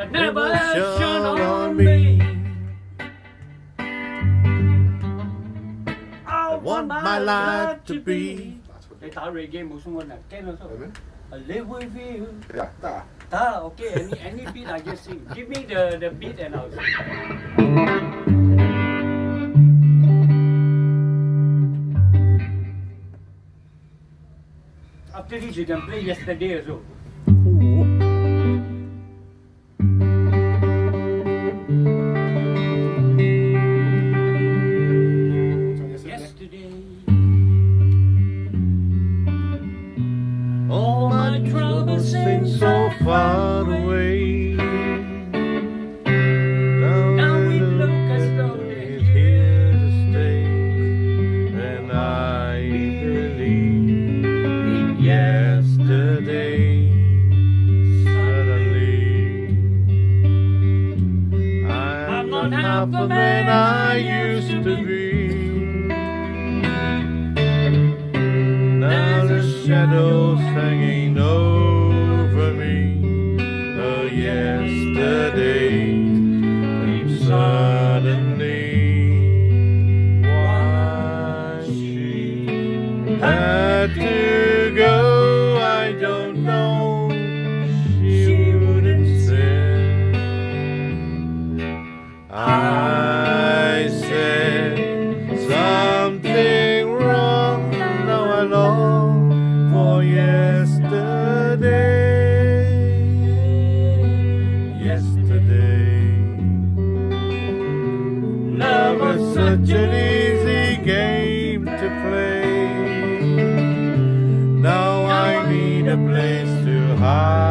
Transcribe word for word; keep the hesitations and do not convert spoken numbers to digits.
never shone on me. I want my life to be. They thought reggae musuh mana? Can also. I live with you. Yeah, tak. Ah, okay. Any any beat I just sing. Give me the the beat and I'll sing. After this, you can play Yesterday also. Yesterday, all my troubles seem so far away. Now we look as though they're here to stay, and I believe in yesterday. Suddenly, I'm not half the man I used to be. Now the shadows hanging over me. Oh, yesterday, and suddenly, why she had to go, I don't know. She wouldn't say. I said something wrong. Now I long for yesterday. Yesterday, love was such an easy game to play. Now I need a place to hide.